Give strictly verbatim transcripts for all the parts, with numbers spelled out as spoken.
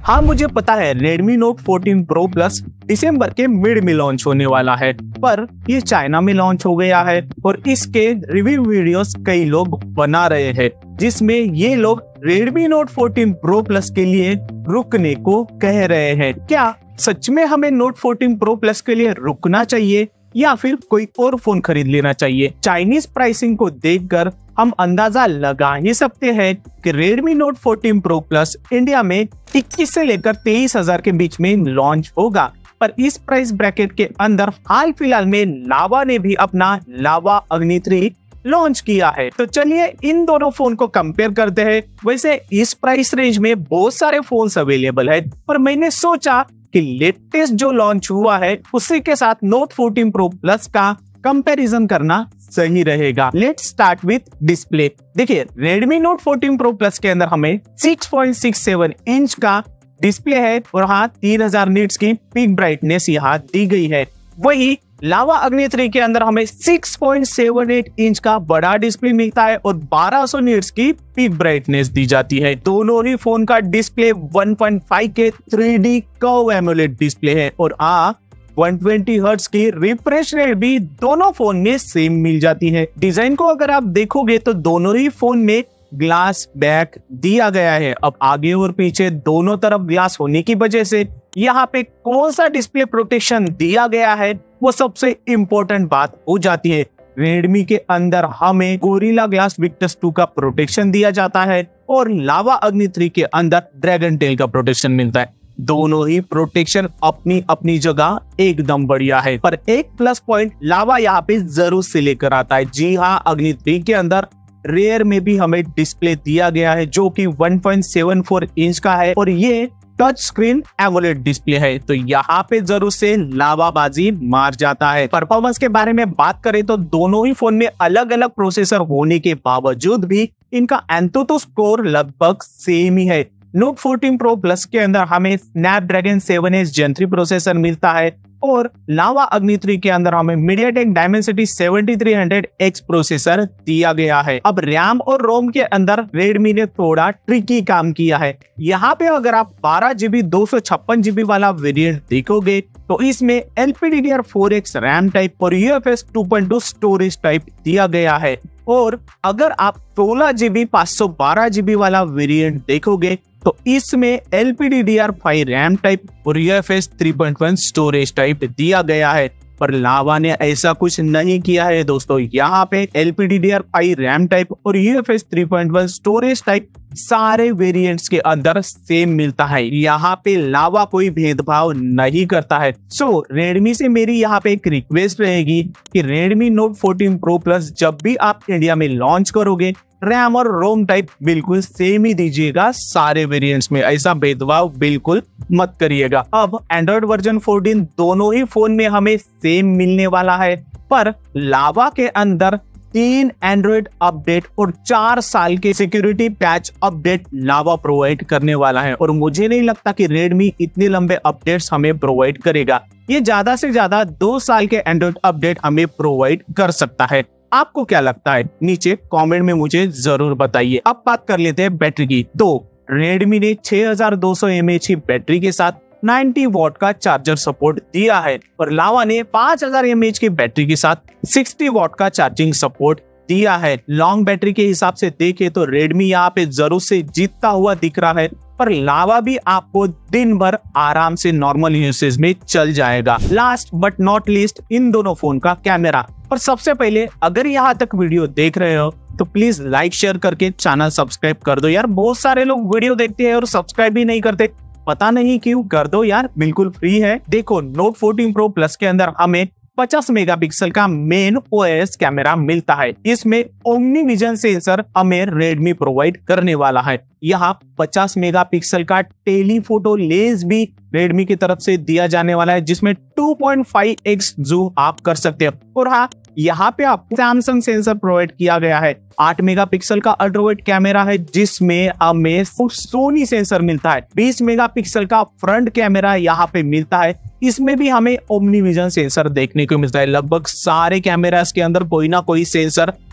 हाँ मुझे पता है Redmi Note fourteen Pro Plus दिसंबर के मिड में लॉन्च होने वाला है, पर ये चाइना में लॉन्च हो गया है और इसके रिव्यू वीडियोस कई लोग बना रहे हैं, जिसमें ये लोग Redmi Note fourteen Pro Plus के लिए रुकने को कह रहे हैं। क्या सच में हमें Note फोर्टीन Pro Plus के लिए रुकना चाहिए या फिर कोई और फोन खरीद लेना चाहिए? चाइनीज प्राइसिंग को देखकर हम अंदाजा लगा ही सकते हैं कि Redmi Note fourteen Pro Plus India में इक्कीस से लेकर तेईस हजार के बीच में लॉन्च होगा, पर इस प्राइस ब्रैकेट के अंदर हाल फिलहाल में लावा ने भी अपना लावा अग्नि थ्री लॉन्च किया है। तो चलिए इन दोनों फोन को कंपेयर करते हैं। वैसे इस प्राइस रेंज में बहुत सारे फोन्स अवेलेबल है, पर मैंने सोचा कि लेटेस्ट जो लॉन्च हुआ है उसी के साथ Note फोर्टीन Pro Plus का कंपैरिजन करना सही रहेगा। Let's start with display. देखिए Redmi Note fourteen Pro Plus के अंदर हमें six point six seven inch का डिस्प्ले है और हाँ तीन हजार निट्स की पीक ब्राइटनेस यहाँ दी गई है। वही लावा अग्नि थ्री के अंदर हमें six point seven eight inch का बड़ा डिस्प्ले मिलता है और बारह सौ निट्स की पीक ब्राइटनेस दी जाती है। दोनों ही फोन का display one point five K three D curve AMOLED display है और आ वन ट्वेंटी हर्ट्ज की रिफ्रेश रेट भी दोनों फोन में सेम मिल जाती है। डिजाइन को अगर आप देखोगे तो दोनों ही फोन में ग्लास बैक दिया गया है। अब आगे और पीछे दोनों तरफ ग्लास होने की वजह से यहाँ पे कौन सा डिस्प्ले प्रोटेक्शन दिया गया है वो सबसे इम्पोर्टेंट बात हो जाती है। Redmi के अंदर हमें गोरिल्ला ग्लास विक्टस टू का प्रोटेक्शन दिया जाता है और लावा अग्नि थ्री के अंदर ड्रैगन टेल का प्रोटेक्शन मिलता है। दोनों ही प्रोटेक्शन अपनी अपनी जगह एकदम बढ़िया है, पर एक प्लस पॉइंट लावा यहाँ पे जरूर से लेकर आता है। जी हाँ, अग्नि थ्री के अंदर रेयर में भी हमें डिस्प्ले दिया गया है जो कि one point seven four inch का है और ये टच स्क्रीन एमोलेड डिस्प्ले है, तो यहाँ पे जरूर से लावाबाजी मार जाता है। परफॉर्मेंस के बारे में बात करें तो दोनों ही फोन में अलग अलग प्रोसेसर होने के बावजूद भी इनका एंतुतु स्कोर लगभग सेम ही है। Note फोर्टीन Pro Plus के अंदर हमें Snapdragon seven S Gen three processor मिलता है और लावा अग्नि थ्री के अंदर हमें MediaTek Dimensity seventy three hundred X processor दिया गया है। अब रैम और रोम के अंदर Redmi ने थोड़ा ट्रिकी काम किया है। यहाँ पे अगर आप बारह जीबी दो सौ छप्पन जीबी वाला वेरिएंट देखोगे तो इसमें L P D D R four X RAM type और U F S two point two storage type दिया गया है। और अगर आप सोलह जीबी पाँच सौ बारह जीबी वाला वेरिएंट देखोगे तो इसमें L P D D R five RAM type और U F S three point one storage type दिया गया है, पर लावा ने ऐसा कुछ नहीं किया है दोस्तों। यहाँ पे L P D D R five RAM type और U F S three point one storage type सारे वेरिएंट्स के अंदर सेम मिलता है। यहाँ पे लावा कोई भेदभाव नहीं करता है। सो so, Redmi से मेरी यहाँ पे एक रिक्वेस्ट रहेगी कि Redmi Note fourteen Pro Plus जब भी आप इंडिया में लॉन्च करोगे रैम और रोम टाइप बिल्कुल सेम ही दीजिएगा सारे वेरिएंट्स में, ऐसा भेदभाव बिल्कुल मत करिएगा। अब एंड्रॉइड वर्जन फोर्टीन दोनों ही फोन में हमें सेम मिलने वाला है, पर लावा के अंदर तीन एंड्रॉइड अपडेट और चार साल के security patch update Lava provide करने वाला है और मुझे नहीं लगता कि Redmi इतने लंबे अपडेट्स हमें प्रोवाइड करेगा। ये ज्यादा से ज्यादा दो साल के एंड्रॉइड अपडेट हमें प्रोवाइड कर सकता है। आपको क्या लगता है नीचे कमेंट में मुझे जरूर बताइए। अब बात कर लेते हैं बैटरी की। तो Redmi ने छह हजार दो सौ एम एच की बैटरी के साथ नब्बे वॉट का चार्जर सपोर्ट दिया है और लावा ने पाँच हजार एम एच की बैटरी के साथ साठ वॉट का चार्जिंग सपोर्ट दिया है। लॉन्ग बैटरी के हिसाब से देखे तो Redmi यहाँ पे जरूर से जीतता हुआ दिख रहा है, पर लावा भी आपको दिन भर आराम से नॉर्मल यूसेज में चल जाएगा। लास्ट बट नॉट लीस्ट इन दोनों फोन का कैमरा। पर सबसे पहले अगर यहाँ तक वीडियो देख रहे हो तो प्लीज लाइक शेयर करके चैनल सब्सक्राइब कर दो यार। बहुत सारे लोग वीडियो देखते हैं और सब्सक्राइब भी नहीं करते, पता नहीं क्यों। कर दो यार, बिल्कुल फ्री है। देखो Note फोर्टीन Pro Plus के अंदर हमें पचास मेगापिक्सल का मेन ओ एस कैमरा मिलता है। इसमें ओमनी विजन सेंसर हमें Redmi प्रोवाइड करने वाला है। यहाँ पचास मेगापिक्सल का टेलीफोटो लेंस भी Redmi की तरफ से दिया जाने वाला है, जिसमें two point five x zoom आप कर सकते हो। और हाँ, यहाँ पे आपको सैमसंग सेंसर प्रोवाइड किया गया है। आठ मेगापिक्सल का अल्ट्रावाइड कैमरा है जिसमें हमें सोनी सेंसर मिलता है। बीस मेगापिक्सल का फ्रंट कैमरा यहाँ पे मिलता है, इसमें भी हमें ओमनी विजन सेंसर देखने को मिलता है। लगभग सारे कैमरास के अंदर कोई ना कोई सेंसर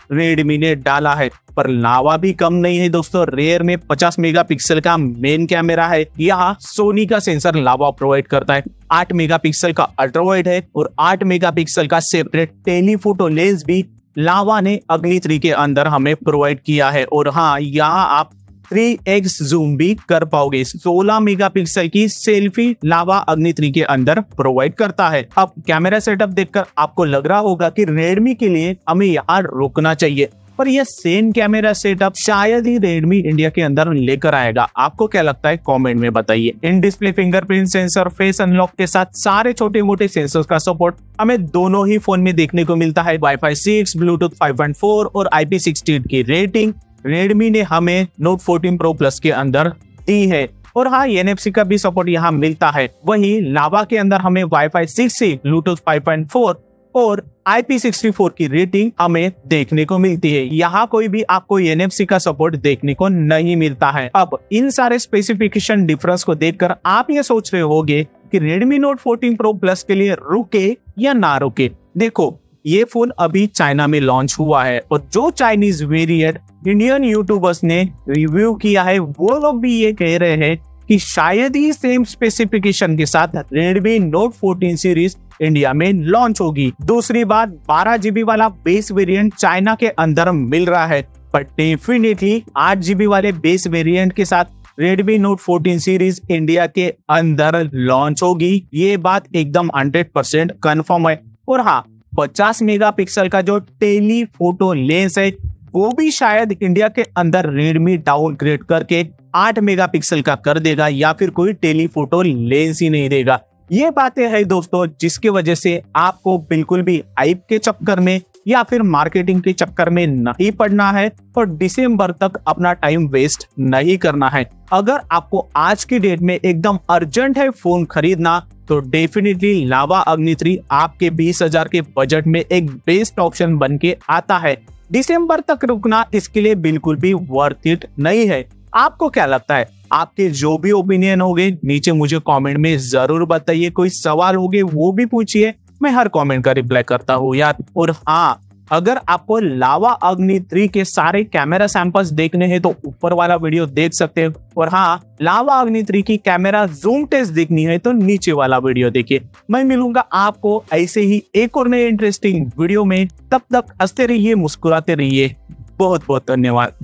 रेडमी ने डाला है। पर लावा भी कम नहीं है दोस्तों, रेयर में पचास मेगापिक्सल का मेन कैमरा है। यहाँ सोनी का सेंसर लावा प्रोवाइड करता है। आठ मेगापिक्सल का अल्ट्रा वाइड है और आठ मेगापिक्सल का सेपरेट टेलीफोटो लेंस भी लावा ने अग्नि थ्री के अंदर हमें प्रोवाइड किया है। और हाँ, यहाँ आप थ्री एक्स जूम भी कर पाओगे। सोलह मेगापिक्सल की सेल्फी लावा अग्नि थ्री के अंदर प्रोवाइड करता है। अब कैमरा सेटअप देखकर आपको लग रहा होगा कि रेडमी के लिए हमें यहाँ रुकना चाहिए, पर यह सेम कैमरा सेटअप शायद ही रेडमी इंडिया के अंदर लेकर आएगा। आपको क्या लगता है कमेंट में बताइए। In display fingerprint sensor, face unlock के साथ सारे छोटे मोटे सेंसर्स का सपोर्ट हमें दोनों ही फोन में देखने को मिलता है। Wifi six, Bluetooth five point four और आई पी सिक्सटी एट की रेटिंग रेडमी ने हमें नोट फोर्टीन प्रो प्लस के अंदर दी है। और हाँ, एन एफ सी का भी सपोर्ट यहाँ मिलता है। वहीं लावा के अंदर हमें वाईफाई सिक्स से ब्लूटूथ फाइव पॉइंट फोर और आई पी सिक्सटी फोर की रेटिंग हमें देखने को मिलती है। यहाँ कोई भी आपको एन एफ सी का सपोर्ट देखने को नहीं मिलता है। अब इन सारे स्पेसिफिकेशन डिफरेंस को देखकर आप ये सोच रहे होंगे कि Redmi Note fourteen pro plus के लिए रुके या ना रुके। देखो, ये फोन अभी चाइना में लॉन्च हुआ है और जो चाइनीज वेरिएंट इंडियन यूट्यूबर्स ने रिव्यू किया है, वो लोग भी ये कह रहे हैं कि शायद ही सेम स्पेसिफिकेशन के साथ Redmi Note fourteen series India में लॉन्च होगी। दूसरी बात, बारह जीबी वाला बेस वेरिएंट चाइना के अंदर मिल रहा है, पर डेफिनेटली आठ जीबी वाले बेस वेरिएंट के साथ Redmi Note fourteen series India के अंदर लॉन्च होगी। ये बात एकदम हंड्रेड परसेंट कंफर्म है। और हाँ, पचास मेगापिक्सल का जो टेली फोटो लेंस है, वो भी शायद इंडिया के अंदर रेडमी डाउनग्रेड करके आठ मेगापिक्सल का कर देगा या फिर कोई टेलीफोटो लेंस ही नहीं देगा। ये बातें हैं दोस्तों, जिसकी वजह से आपको बिल्कुल भी हाइप के चक्कर में या फिर मार्केटिंग के चक्कर में नहीं पड़ना है और दिसंबर तक अपना टाइम वेस्ट नहीं करना है। अगर आपको आज की डेट में एकदम अर्जेंट है फोन खरीदना, तो डेफिनेटली लावा अग्नि थ्री आपके बीस हजार के बजट में एक बेस्ट ऑप्शन बन के आता है। दिसंबर तक रुकना इसके लिए बिल्कुल भी वर्थ इट नहीं है। आपको क्या लगता है? आपके जो भी ओपिनियन होंगे नीचे मुझे कमेंट में जरूर बताइए। कोई सवाल होंगे वो भी पूछिए, मैं हर कमेंट का रिप्लाई करता हूँ यार। और हाँ, अगर आपको लावा अग्नि थ्री के सारे कैमरा सैंपल्स देखने हैं तो ऊपर वाला वीडियो देख सकते हैं। और हाँ, लावा अग्नि थ्री की कैमरा जूम टेस्ट देखनी है तो नीचे वाला वीडियो देखिए। मैं मिलूंगा आपको ऐसे ही एक और नए इंटरेस्टिंग वीडियो में। तब तक हंसते रहिए, मुस्कुराते रहिए। बहुत बहुत धन्यवाद।